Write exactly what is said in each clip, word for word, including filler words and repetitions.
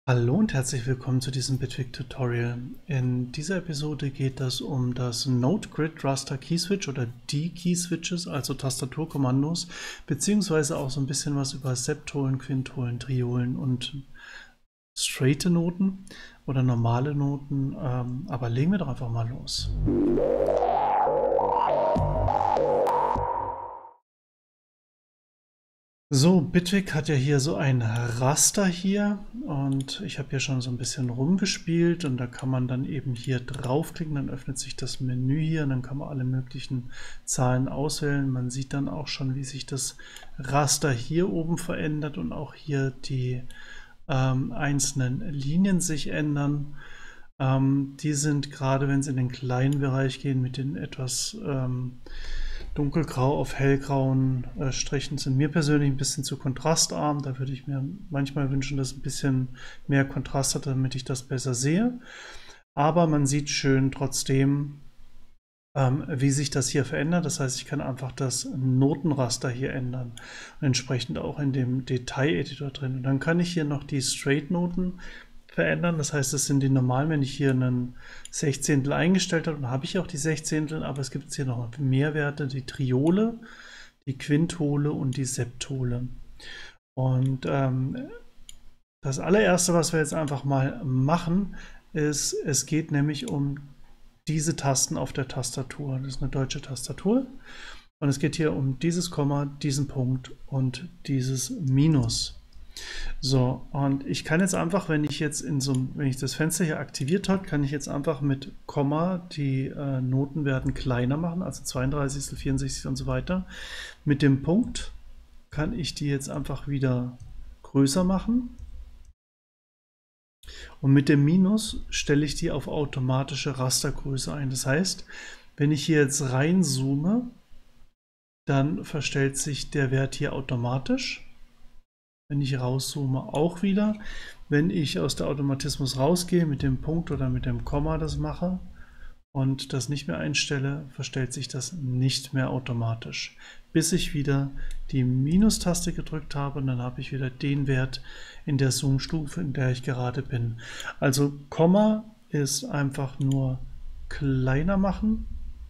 Hallo und herzlich willkommen zu diesem Bitwig Tutorial. In dieser Episode geht es um das Node Grid Raster Key Switch oder die Key Switches, also Tastaturkommandos, beziehungsweise auch so ein bisschen was über Septolen, Quintolen, Triolen und straighte Noten oder normale Noten. Ähm, aber legen wir doch einfach mal los. So, Bitwig hat ja hier so ein Raster hier und ich habe hier schon so ein bisschen rumgespielt und da kann man dann eben hier draufklicken, dann öffnet sich das Menü hier und dann kann man alle möglichen Zahlen auswählen. Man sieht dann auch schon, wie sich das Raster hier oben verändert und auch hier die ähm, einzelnen Linien sich ändern. Ähm, die sind gerade, wenn sie in den kleinen Bereich gehen, mit den etwas ähm, dunkelgrau auf hellgrauen äh, Strichen sind mir persönlich ein bisschen zu kontrastarm. Da würde ich mir manchmal wünschen, dass ein bisschen mehr Kontrast hat, damit ich das besser sehe. Aber man sieht schön trotzdem, ähm, wie sich das hier verändert. Das heißt, ich kann einfach das Notenraster hier ändern. Und entsprechend auch in dem Detail-Editor drin. Und dann kann ich hier noch die Straight-Noten verändern. Das heißt, das sind die normalen, wenn ich hier einen Sechzehntel eingestellt habe, dann habe ich auch die Sechzehntel, aber es gibt hier noch mehr Werte, die Triole, die Quintole und die Septole. Und ähm, das allererste, was wir jetzt einfach mal machen, ist, es geht nämlich um diese Tasten auf der Tastatur. Das ist eine deutsche Tastatur. Und es geht hier um dieses Komma, diesen Punkt und dieses Minus. So, und ich kann jetzt einfach, wenn ich jetzt in so wenn ich das Fenster hier aktiviert habe, kann ich jetzt einfach mit Komma die äh, Noten werden kleiner machen, also zweiunddreißig, vierundsechzig und so weiter. Mit dem Punkt kann ich die jetzt einfach wieder größer machen. Und mit dem Minus stelle ich die auf automatische Rastergröße ein. Das heißt, wenn ich hier jetzt reinzoome, dann verstellt sich der Wert hier automatisch. Wenn ich rauszoome, auch wieder. Wenn ich aus der Automatismus rausgehe, mit dem Punkt oder mit dem Komma das mache und das nicht mehr einstelle, verstellt sich das nicht mehr automatisch. Bis ich wieder die Minustaste gedrückt habe und dann habe ich wieder den Wert in der Zoom-Stufe, in der ich gerade bin. Also Komma ist einfach nur kleiner machen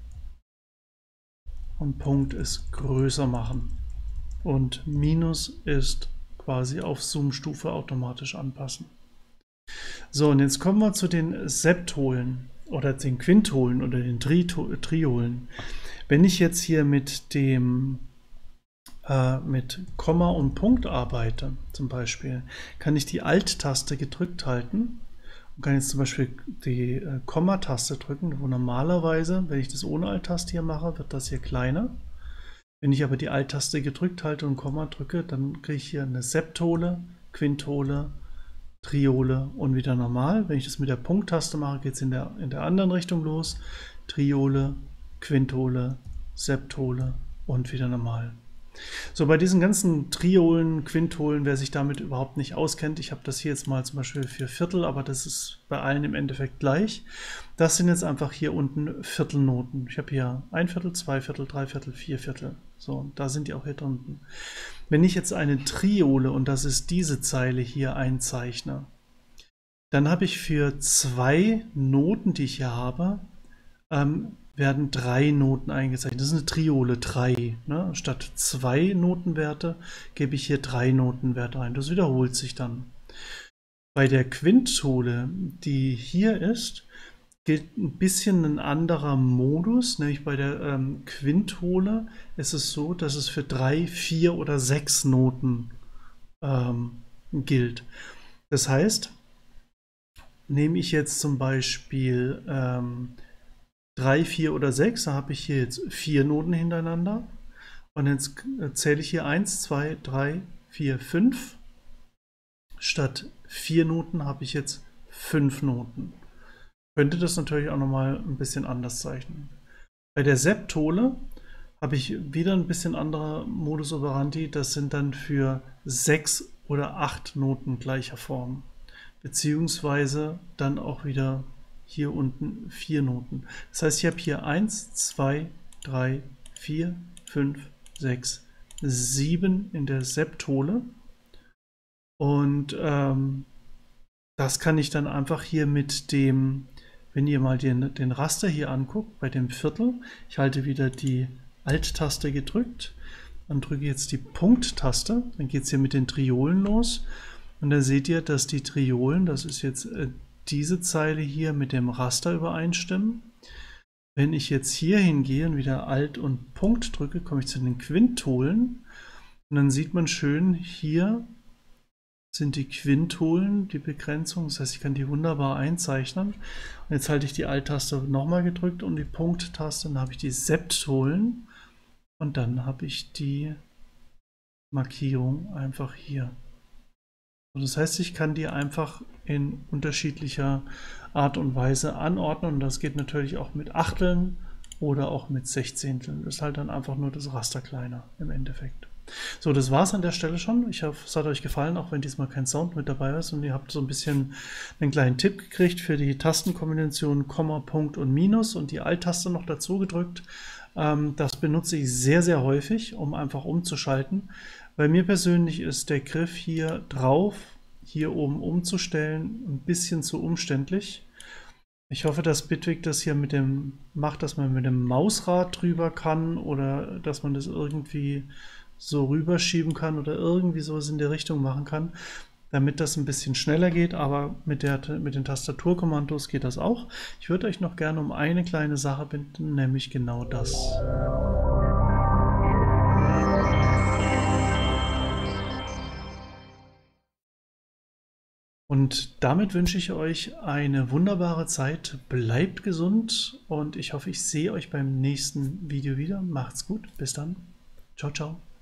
und Punkt ist größer machen. Und Minus ist quasi auf Zoom-Stufe automatisch anpassen. So, und jetzt kommen wir zu den Septolen oder den Quintolen oder den Triolen. Wenn ich jetzt hier mit dem äh, mit Komma und Punkt arbeite, zum Beispiel, kann ich die Alt-Taste gedrückt halten und kann jetzt zum Beispiel die äh, Komma-Taste drücken, wo normalerweise, wenn ich das ohne Alt-Taste hier mache, wird das hier kleiner. Wenn ich aber die Alt-Taste gedrückt halte und Komma drücke, dann kriege ich hier eine Septole, Quintole, Triole und wieder normal. Wenn ich das mit der Punkt-Taste mache, geht es in der, in der anderen Richtung los. Triole, Quintole, Septole und wieder normal. So, bei diesen ganzen Triolen, Quintolen, wer sich damit überhaupt nicht auskennt, ich habe das hier jetzt mal zum Beispiel für Viertel, aber das ist bei allen im Endeffekt gleich. Das sind jetzt einfach hier unten Viertelnoten. Ich habe hier ein Viertel, zwei Viertel, drei Viertel, vier Viertel. So, da sind die auch hier drunten. Wenn ich jetzt eine Triole, und das ist diese Zeile hier, einzeichne, dann habe ich für zwei Noten, die ich hier habe, ähm, werden drei Noten eingezeichnet. Das ist eine Triole, drei. Ne? Statt zwei Notenwerte gebe ich hier drei Notenwerte ein. Das wiederholt sich dann. Bei der Quintole, die hier ist, gilt ein bisschen ein anderer Modus, nämlich bei der ähm, Quintole ist es so, dass es für drei, vier oder sechs Noten ähm, gilt. Das heißt, nehme ich jetzt zum Beispiel ähm, drei, vier oder sechs, da habe ich hier jetzt vier Noten hintereinander. Und jetzt zähle ich hier eins, zwei, drei, vier, fünf. Statt vier Noten habe ich jetzt fünf Noten. Könnte das natürlich auch nochmal ein bisschen anders zeichnen. Bei der Septole habe ich wieder ein bisschen anderer Modus operandi. Das sind dann für sechs oder acht Noten gleicher Form. Beziehungsweise dann auch wieder hier unten vier Noten. Das heißt, ich habe hier eins, zwei, drei, vier, fünf, sechs, sieben in der Septole. Und ähm, das kann ich dann einfach hier mit dem, wenn ihr mal den, den Raster hier anguckt, bei dem Viertel, ich halte wieder die Alt-Taste gedrückt, dann drücke ich jetzt die Punkt-Taste, dann geht es hier mit den Triolen los und dann seht ihr, dass die Triolen, das ist jetzt äh, diese Zeile hier, mit dem Raster übereinstimmen. Wenn ich jetzt hier hingehe und wieder Alt und Punkt drücke, komme ich zu den Quintolen und dann sieht man schön, hier sind die Quintolen, die Begrenzung, das heißt, ich kann die wunderbar einzeichnen. Und jetzt halte ich die Alt-Taste nochmal gedrückt und die Punkt-Taste, dann habe ich die Septolen und dann habe ich die Markierung einfach hier. Und das heißt, ich kann die einfach in unterschiedlicher Art und Weise anordnen und das geht natürlich auch mit Achteln oder auch mit Sechzehnteln. Das ist halt dann einfach nur das Raster kleiner im Endeffekt. So, das war es an der Stelle schon. Ich hoffe, es hat euch gefallen, auch wenn diesmal kein Sound mit dabei ist und ihr habt so ein bisschen einen kleinen Tipp gekriegt für die Tastenkombination Komma, Punkt und Minus und die Alt-Taste noch dazu gedrückt. Ähm, das benutze ich sehr, sehr häufig, um einfach umzuschalten. Bei mir persönlich ist der Griff hier drauf, hier oben umzustellen, ein bisschen zu umständlich. Ich hoffe, dass Bitwig das hier mit dem macht, dass man mit dem Mausrad drüber kann oder dass man das irgendwie so rüberschieben kann oder irgendwie sowas in der Richtung machen kann, damit das ein bisschen schneller geht, aber mit, der, mit den Tastaturkommandos geht das auch. Ich würde euch noch gerne um eine kleine Sache bitten, nämlich genau das. Und damit wünsche ich euch eine wunderbare Zeit, bleibt gesund und ich hoffe, ich sehe euch beim nächsten Video wieder. Macht's gut, bis dann. Ciao, ciao.